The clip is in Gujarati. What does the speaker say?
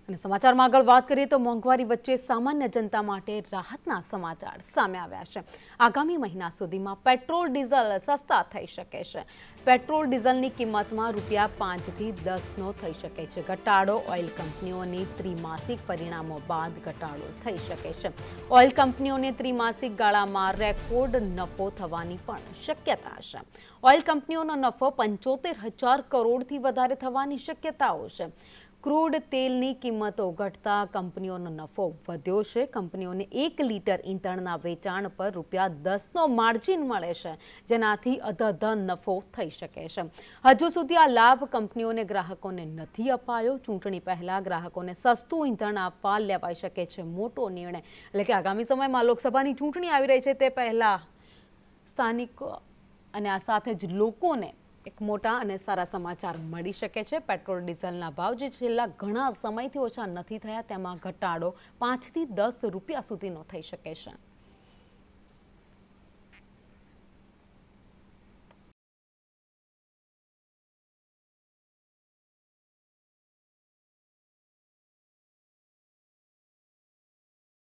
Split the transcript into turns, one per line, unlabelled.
અને સમાચારમાં આગળ વાત કરીએ તો મોંઘવારી વચ્ચે સામાન્ય જનતા માટે રાહતના સમાચાર સામે આવ્યા છે। આગામી મહિના સુધીમાં પેટ્રોલ ડીઝલ સસ્તા થઈ શકે છે। પેટ્રોલ ડીઝલની કિંમતમાં ₹5 થી 10નો થઈ શકે છે ઘટાડો। ઓઇલ કંપનીઓની ત્રિમાસિક પરિણામો બાદ ઘટાડો થઈ શકે છે। ઓઇલ કંપનીઓને ત્રિમાસિક ગાળામાં રેકોર્ડ નફો થવાની પણ શક્યતા છે। ઓઇલ કંપનીઓનો નફો 75,000 કરોડથી વધારે થવાની શક્યતાઓ છે। ક્રૂડ તેલની કિંમતો ઘટતા કંપનીઓનો નફો વધ્યો છે। કંપનીઓને 1 લીટર ઈંધણના વેચાણ પર ₹10નો માર્જિન મળે છે, જેનાથી અધધ નફો થઈ શકે છે। હજુ સુધી આ લાભ કંપનીઓને ગ્રાહકોને નથી અપાયો। ચૂંટણી પહેલા ગ્રાહકોને સસ્તું ઈંધણ આપવા લેવાઈ શકે છે મોટો નિર્ણય। એટલે કે આગામી સમયમાં લોકસભાની ચૂંટણી આવી રહી છે તે પહેલા સ્થાનિકો અને આ સાથે જ લોકોને એક મોટા અને સારા સમાચાર મળી શકે છે। પેટ્રોલ ડીઝલના ભાવ જે છેલ્લા ઘણા સમયથી ઓછા નથી થયા તેમાં ઘટાડો ₹5 થી 10 સુધીનો થઈ શકે છે।